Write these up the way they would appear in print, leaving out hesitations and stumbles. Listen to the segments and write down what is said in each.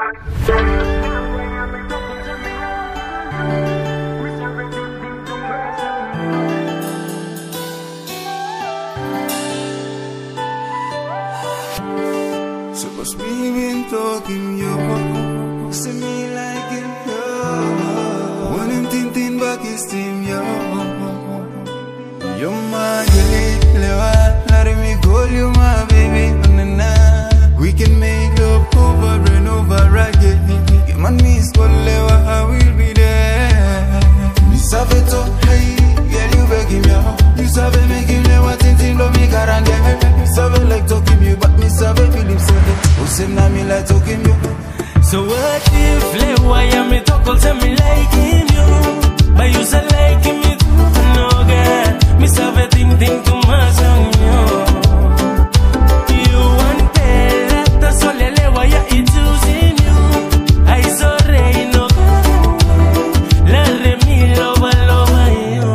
So what's me been talking yo? See me like him yo. When him tin back his team yo. You're my girl, let me call you my baby. We can make love over and over again. Get my knees call lewa, I will be there. Me sabe to hey, girl you begging me. You sabe make him never tin do me garante. Me sabe like talking you, but me sabe feel him say. Oh say na me like talking you. So what if lewa ya me talk all say me liking you, but you say liking me too? No girl, me sabe think to myself yo. You want that so lewa ya it choosing you. I so reino la me love you.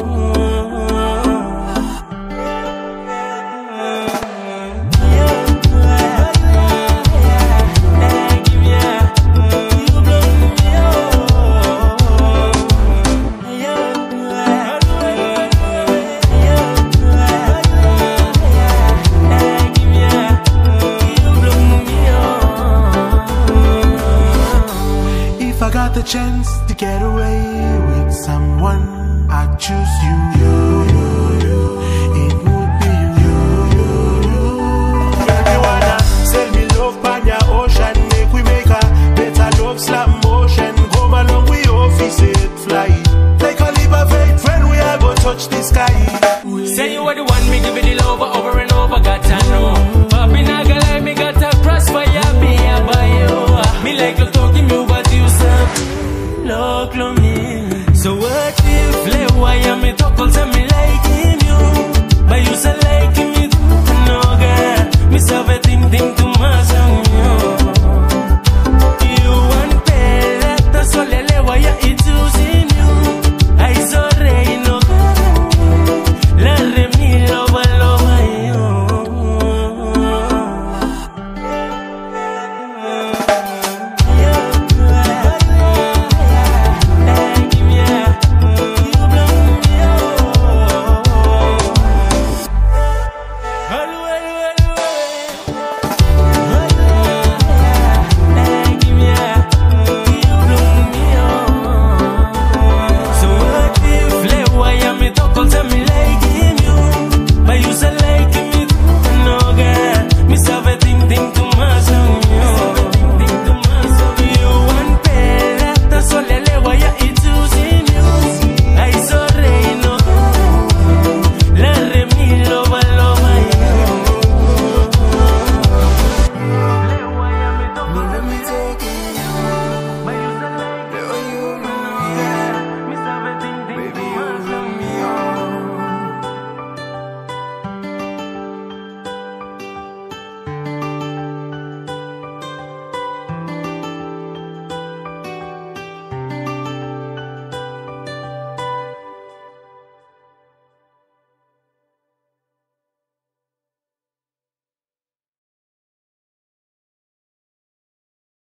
If I got the chance to get away with someone, I'd choose you.